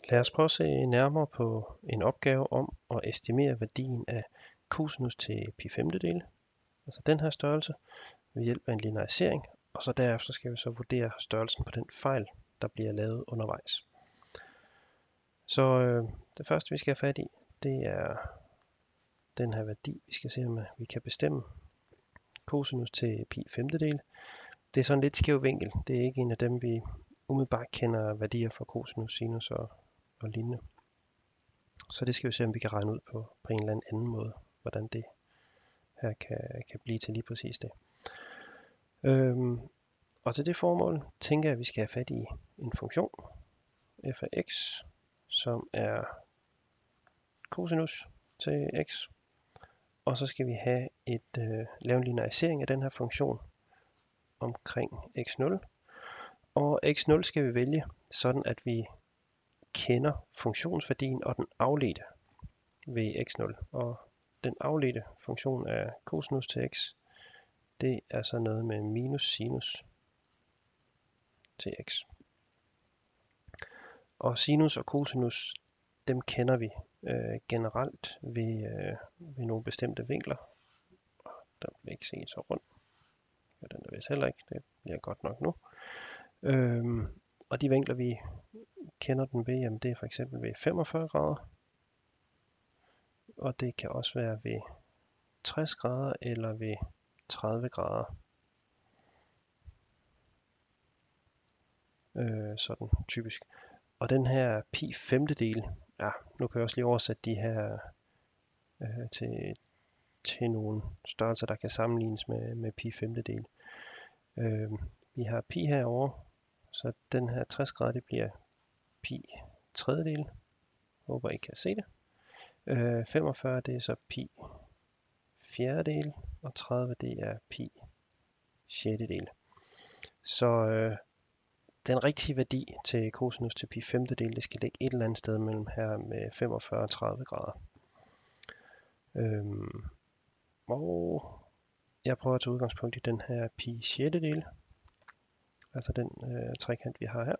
Lad os prøve at se nærmere på en opgave om at estimere værdien af cosinus til pi femtedele, altså den her størrelse, ved hjælp af en linearisering, og så derefter skal vi så vurdere størrelsen på den fejl, der bliver lavet undervejs. Så det første vi skal have fat i, det er den her værdi. Vi skal se om vi kan bestemme cosinus til pi femtedele. Det er sådan en lidt skæv vinkel. Det er ikke en af dem, vi umiddelbart kender værdier for cosinus, sinus og lignende. Så det skal vi se, om vi kan regne ud på en eller anden måde, hvordan det her kan blive til lige præcis det. Og til det formål tænker jeg, at vi skal have fat i en funktion, f af x, som er cosinus til x. Og så skal vi have lave en linearisering af den her funktion omkring x0. Og x0 skal vi vælge sådan, at vi kender funktionsværdien og den afledte ved x0. Og den afledte funktion af cosinus til x, det er så noget med minus sinus til x. Og sinus og cosinus, dem kender vi generelt ved nogle bestemte vinkler. Der bliver ikke set så rundt. Ja, den er vist heller ikke. Det bliver godt nok nu. Og de vinkler, vi kender den ved, jamen det er for eksempel ved 45 grader. Og det kan også være ved 60 grader eller ved 30 grader. Sådan typisk. Og den her pi femtedel, ja, nu kan jeg også lige oversætte de her til nogle størrelser, der kan sammenlignes med pi femtedel. Vi har pi herovre, så den her 60 grader, det bliver pi tredjedel. Håber I kan se det. 45 det er så pi fjerdedel, og 30 det er pi sjettedel. Så den rigtige værdi til cosinus til pi femtedel, det skal ligge et eller andet sted mellem her med 45 og 30 grader. Og jeg prøver at tage udgangspunkt i den her pi sjettedel, altså den trekant vi har her.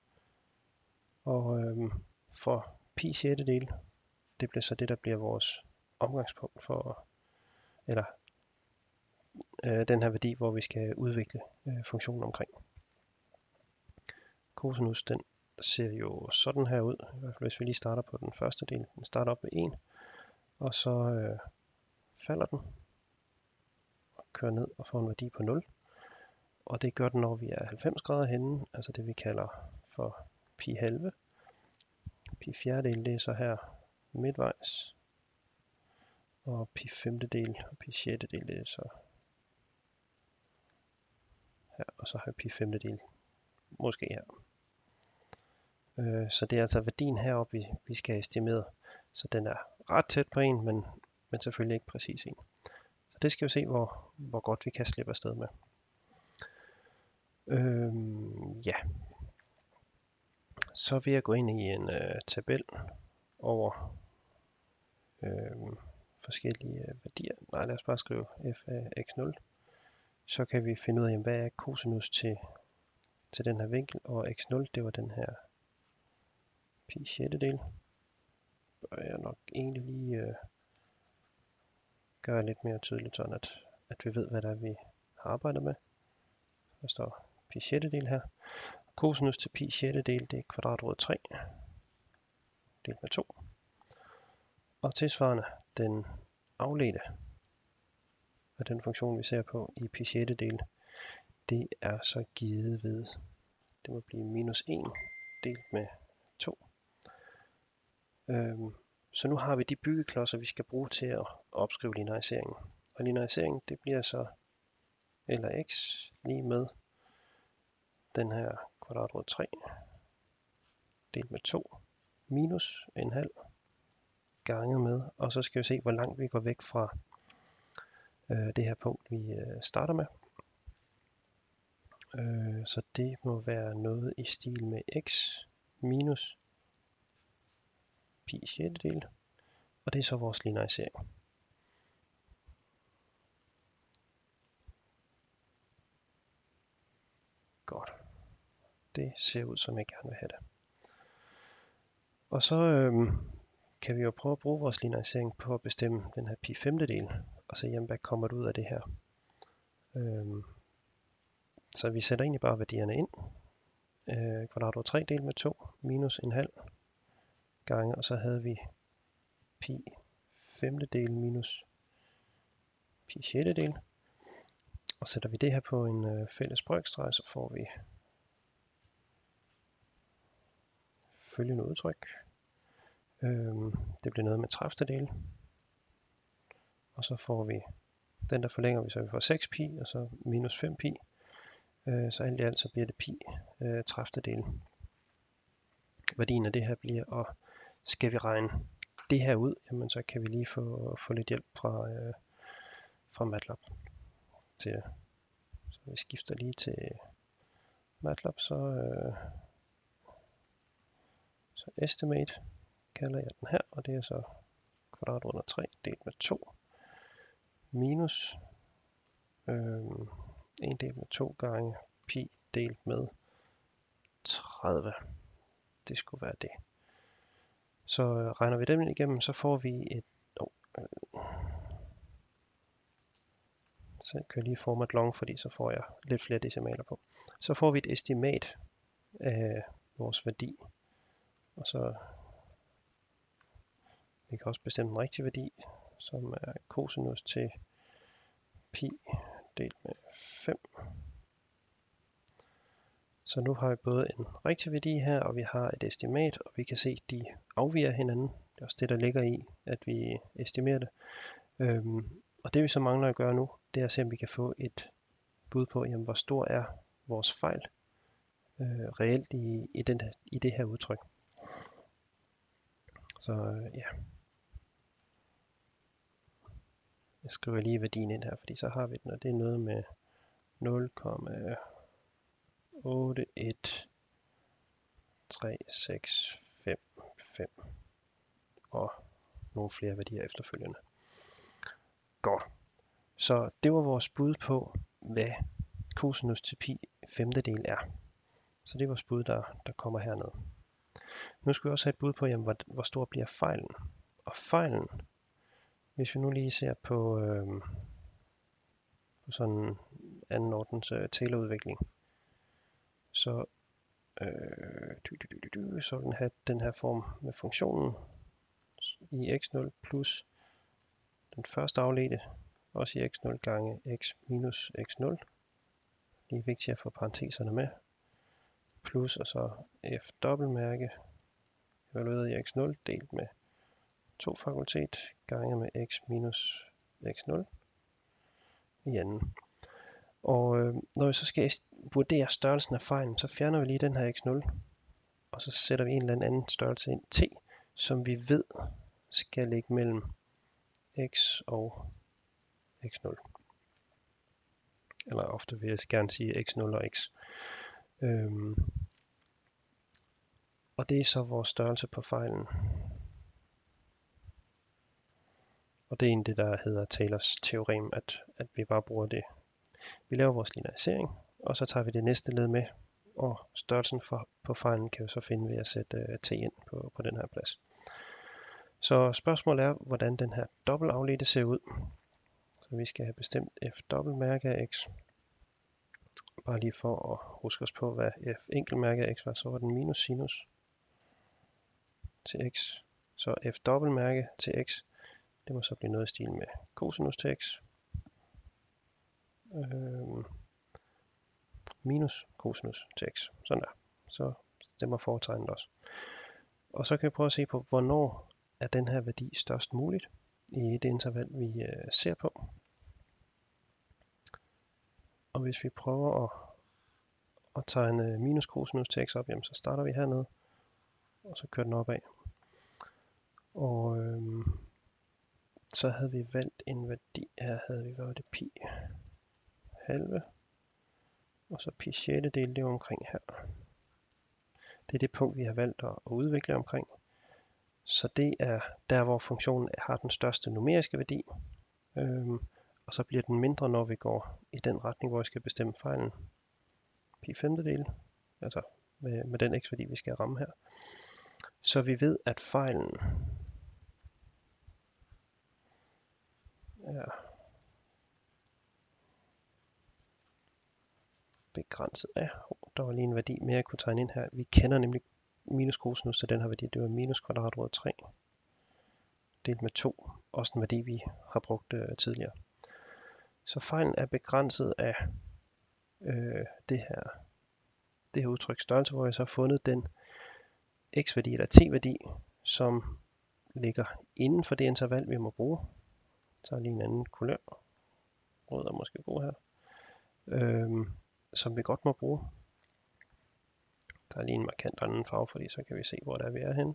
Og for pi sjettedel, det bliver så det, der bliver vores omgangspunkt for, eller den her værdi, hvor vi skal udvikle funktionen omkring. Cosinus, den ser jo sådan her ud, i hvert fald hvis vi lige starter på den første del. Den starter op ved 1, og så falder den, og kører ned og får en værdi på 0. Og det gør den, når vi er 90 grader henne, altså det vi kalder for pi halve. Pi fjerdedel, det er så her midtvejs, og pi femtedel og pi sjettedel, det er så her, og så har pi femtedel måske her. Så det er altså værdien heroppe, vi skal estimere. Så den er ret tæt på 1, men selvfølgelig ikke præcis 1. Så det skal vi se, hvor godt vi kan slippe afsted med. Ja. Så vil jeg gå ind i en tabel over forskellige værdier. Nej, lad os bare skrive f af x0. Så kan vi finde ud af, hvad er cosinus til den her vinkel, og x0, det var den her pi sjettedel. Bør jeg nok egentlig lige gøre lidt mere tydeligt, sådan at vi ved, hvad der er, vi har arbejdet med. Der står pi sjettedel her. Cosinus til pi sjettedel, det er kvadratrod 3 delt med 2. Og tilsvarende den afledte af den funktion, vi ser på i pi sjettedel, det er så givet ved, det må blive minus 1 delt med 2. Så nu har vi de byggeklodser, vi skal bruge til at opskrive lineariseringen. Og lineariseringen, det bliver så L af x lige med den her kvadratrod 3 delt med 2 minus en halv ganget med, og så skal vi se, hvor langt vi går væk fra det her punkt, vi starter med. Så det må være noget i stil med x minus pi sjettedel, og det er så vores linearisering. Godt. Det ser ud, som jeg gerne vil have det. Og så kan vi jo prøve at bruge vores linearisering på at bestemme den her pi femtedel, og se, jamen, hvad kommer der ud af det her. Så vi sætter egentlig bare værdierne ind. Kvadrat over 3 delt med 2 minus en halv gange, og så havde vi pi femtedel minus pi sjettedel. Og sætter vi det her på en fælles brøkstreg, så får vi følgende udtryk. Det bliver noget med træftedel. Og så får vi den, der forlænger vi, så vi får 6 pi, og så minus 5 pi. Så alt i alt så bliver det pi træftedel. Værdien af det her bliver, og skal vi regne det her ud, jamen så kan vi lige få lidt hjælp fra MATLAB. Så vi skifter lige til MATLAB, så estimate kalder jeg den her, og det er så kvadrat under 3 delt med 2 minus 1 delt med 2 gange pi delt med 30. Det skulle være det. Så regner vi dem igennem, så får vi et... Så kan jeg lige format long, fordi så får jeg lidt flere decimaler på. Så får vi et estimat af vores værdi. Og så vi kan også bestemme den rigtige værdi, som er cosinus til pi delt med 5. Så nu har vi både en rigtig værdi her, og vi har et estimat, og vi kan se, at de afviger hinanden. Det er også det, der ligger i, at vi estimerer det. Og det vi så mangler at gøre nu, det er at se, om vi kan få et bud på, jamen, hvor stor er vores fejl reelt i det her udtryk. Så ja. Jeg skriver lige værdien ind her, fordi så har vi den, og det er noget med 0,81365 og nogle flere værdier efterfølgende. Godt. Så det var vores bud på, hvad cosinus til pi femtedel er. Så det er vores bud, der kommer herned. Nu skal vi også have et bud på, jamen, hvor stor bliver fejlen. Og fejlen, hvis vi nu lige ser på sådan anden ordens Taylor-udvikling, så så vil den have den her form med funktionen i x0 plus den første afledte, også i x0 gange x minus x0. Det er vigtigt at få parenteserne med. Plus og så f dobbeltmærke evalueret i x0 delt med 2 fakultet gange med x minus x0 i anden. Og når vi så skal vurdere størrelsen af fejlen, så fjerner vi lige den her x0, og så sætter vi en eller anden størrelse ind, t, som vi ved skal ligge mellem x og x0. Eller ofte vil jeg gerne sige x0 og x. Og det er så vores størrelse på fejlen. Og det er egentlig det, der hedder Taylors teorem, at vi bare bruger det. Vi laver vores linearisering, og så tager vi det næste led med, og størrelsen på fejlen kan vi så finde ved at sætte t ind på den her plads. Så spørgsmålet er, hvordan den her dobbeltafledte ser ud. Så vi skal have bestemt f dobbeltmærke af x. Bare lige for at huske os på, hvad f enkeltmærke af x var, så var den minus sinus til x. Så f dobbeltmærke til x, det må så blive noget i stil med cosinus til x. Minus cosinus til x. Sådan der. Så stemmer fortegnet også. Og så kan vi prøve at se på, hvornår er den her værdi størst muligt i det interval, vi ser på. Og hvis vi prøver at tegne minus cosinus til x op, jamen, så starter vi hernede, og så kører den opad. Og så havde vi valgt en værdi, her havde vi været det pi halve, og så pi sjettedel, det er omkring her. Det er det punkt, vi har valgt at udvikle omkring. Så det er der, hvor funktionen har den største numeriske værdi. Og så bliver den mindre, når vi går i den retning, hvor vi skal bestemme fejlen. Pi femtedel, altså med den x-værdi, vi skal ramme her. Så vi ved, at fejlen er begrænset af. Der var lige en værdi mere, jeg kunne tegne ind her. Vi kender nemlig minus cosinus til den her værdi. Det var minus kvadratroden 3 delt med 2. Også en værdi, vi har brugt tidligere. Så fejlen er begrænset af det her udtryk størrelse, hvor jeg så har fundet den x-værdi eller t-værdi, som ligger inden for det interval, vi må bruge. Så er lige en anden kulør. Rød er måske god her. Som vi godt må bruge. Der er lige en markant anden farve, fordi så kan vi se, hvor der vi er henne.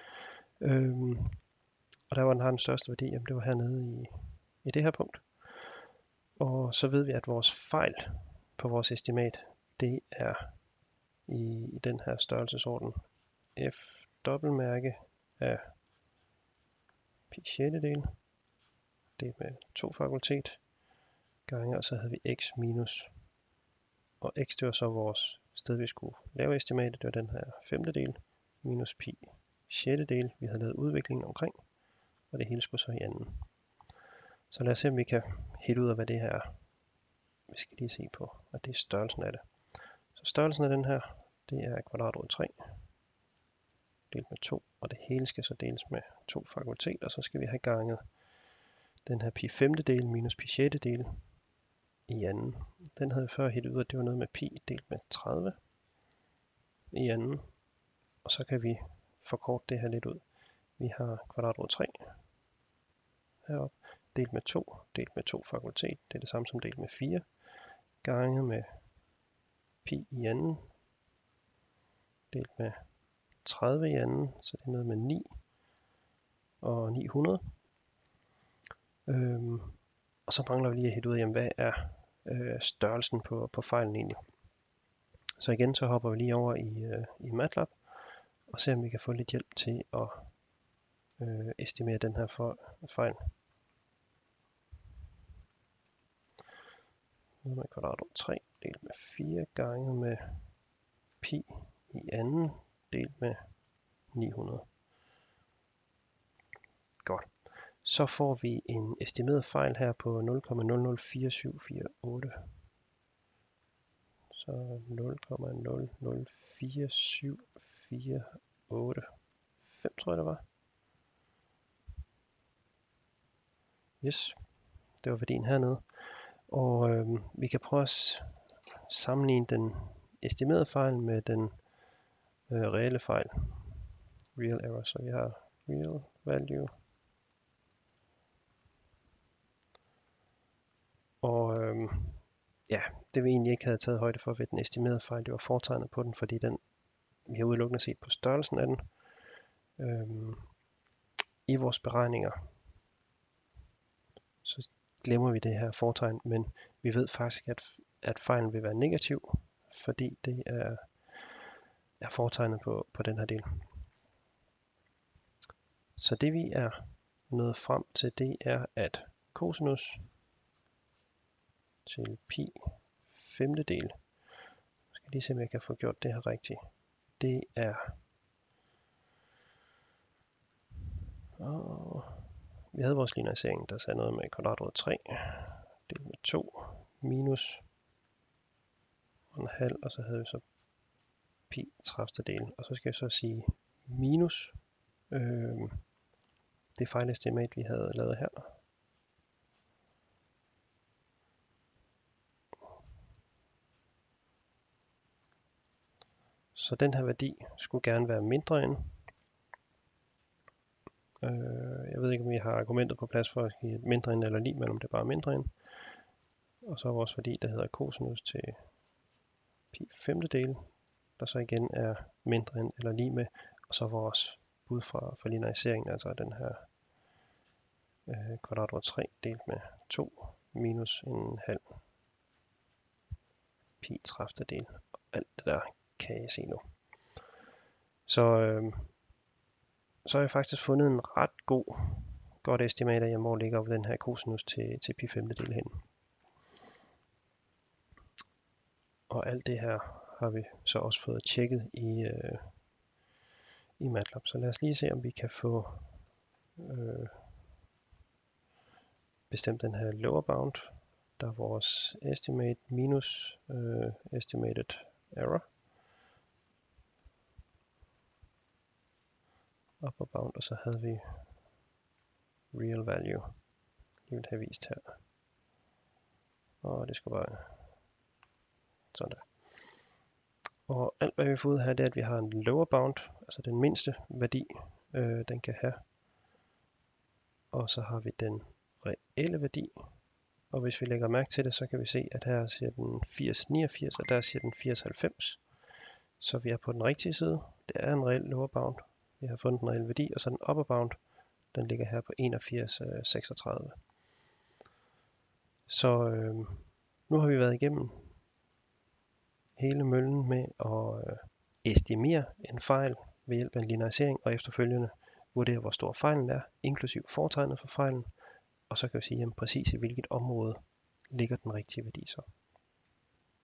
Og der hvor den har den største værdi, jamen det var hernede i det her punkt. Og så ved vi, at vores fejl på vores estimat, det er i den her størrelsesorden f dobbeltmærke af pi sjettedel delt med 2 fakultet gange, og så havde vi x minus, og x det var så vores sted, vi skulle lave estimatet, det var den her femtedel minus pi sjettedel, vi havde lavet udviklingen omkring, og det hele skulle så i anden. Så lad os se, om vi kan hætte ud af, hvad det her er. Vi skal lige se på, at det er størrelsen af det. Så størrelsen af den her, det er kvadratroden 3 delt med 2, og det hele skal så deles med 2 fakultet, og så skal vi have ganget den her pi femtedel minus pi sjettedel i anden. Den havde vi før hættet ud, at det var noget med pi delt med 30 i anden. Og så kan vi forkorte det her lidt ud. Vi har kvadratroden 3 heroppe, delt med 2 fakultet. Det er det samme som delt med 4, ganget med pi i anden, delt med 30 i anden, så det er noget med 9 og 900. Og så mangler vi lige at hætte ud af, hvad er størrelsen på fejlen egentlig. Så igen, så hopper vi lige over i MATLAB, og ser om vi kan få lidt hjælp til at estimere den her fejl. Nu med kvadratroden 3 delt med 4 gange med pi i anden delt med 900. Godt. Så får vi en estimeret fejl her på 0,004748. Så 0,004748. 5 tror jeg det var. Yes, det var værdien hernede. Og vi kan prøve at sammenligne den estimerede fejl med den reelle fejl. Real error, så vi har real value. Og ja, det vi egentlig ikke havde taget højde for ved den estimerede fejl, det var fortegnet på den, fordi vi har udelukkende set på størrelsen af den. I vores beregninger, så glemmer vi det her fortegn, men vi ved faktisk, at fejlen vil være negativ, fordi det er fortegnet på den her del. Så det vi er nået frem til, det er, at cosinus til pi femtedel, jeg skal lige se, om jeg kan få gjort det her rigtigt, det er vi havde vores linearisering, der sagde noget med kvadratroden 3 delt med 2 minus en halv, og så havde vi så pi 30-del, og så skal jeg så sige minus det fejlestimat, vi havde lavet her. Så den her værdi skulle gerne være mindre end. Jeg ved ikke, om vi har argumentet på plads for at give mindre end eller lige, men om det bare er mindre end. Og så vores værdi, der hedder cosinus til pi femtedel, der så igen er mindre end eller lige med. Og så vores bud fra lineariseringen, altså den her kvadratroden 3 delt med 2 minus en halv pi 30-del. Alt det der kan I se nu. Så har jeg faktisk fundet en ret godt estimat af, hvor ligger den her cosinus til pi femtedel hen. Og alt det her har vi så også fået tjekket i MATLAB. Så lad os lige se, om vi kan få bestemt den her lower bound, der er vores estimate minus estimated error. Upper bound, og så havde vi real value. Vi vil have vist her. Og det skal bare sådan der. Og alt hvad vi får ud her, det er, at vi har en lower bound, altså den mindste værdi, den kan have. Og så har vi den reelle værdi. Og hvis vi lægger mærke til det, så kan vi se, at her siger den 80,89, og der siger den 80,90. Så vi er på den rigtige side. Det er en reel lower bound. Vi har fundet den reelle værdi, og så den upper bound, den ligger her på 81,36. Så nu har vi været igennem hele møllen med at estimere en fejl ved hjælp af en linearisering, og efterfølgende vurdere, hvor stor fejlen er, inklusiv fortegnet for fejlen, og så kan vi sige, jamen, præcis i hvilket område ligger den rigtige værdi så.